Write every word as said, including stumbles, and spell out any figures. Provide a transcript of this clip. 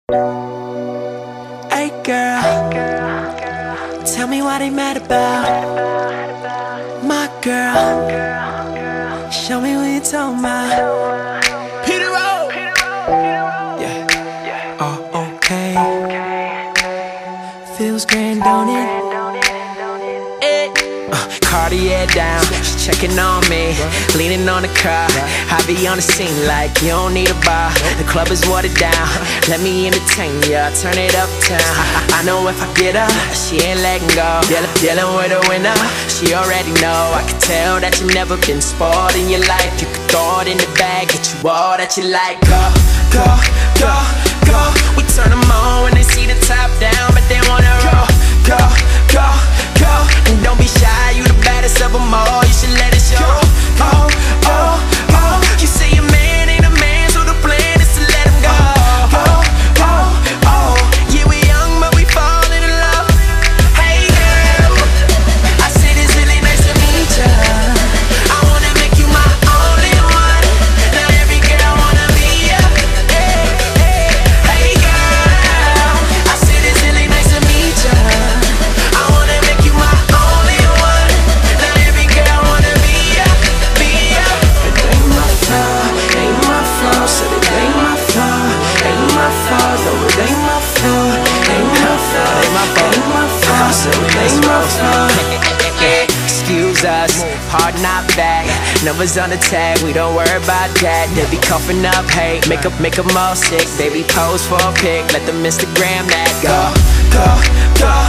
Hey girl, tell me why they mad about my girl. Show me what you talking about. Peter O. Yeah. Oh, okay. Feels grand, don't it? Uh, Cartier down, she checking on me, leaning on the car. I be on the scene like you don't need a bar. The club is watered down, let me entertain ya, turn it uptown. I, I know if I get her, she ain't letting go. Dealing, dealing with a winner, she already know. I can tell that you never been spoiled in your life. You could throw it in the bag, get you all that you like. Go, go, go, go. We turn them on when they see the top down, but they wanna roll. Go, go, go. And don't be shy, you the baddest of them all. You should let it show. Oh, oh, oh. You say your man ain't a man, so the plan is to let him go. Oh, oh, oh. Yeah, we young, but we falling in love. Hey girl, I said it's really nice to meet ya. I wanna make you my only one. Now every girl wanna be ya. Hey, hey, hey girl, I said it's really nice to meet ya. I wanna make you my only one. Now every girl wanna be ya, be ya. It ain't my fault, ain't my fault. Said it ain't my fault, ain't my fault. No, it ain't my fault, ain't my fault, ain't my fault, ain't my fault. Said it ain't my fault. Excuse us, hard not back. Numbers on the tag, we don't worry about that. They be coughing up hate, make up, make 'em all sick. Baby pose for a pic, let them Instagram that. Go, go, go.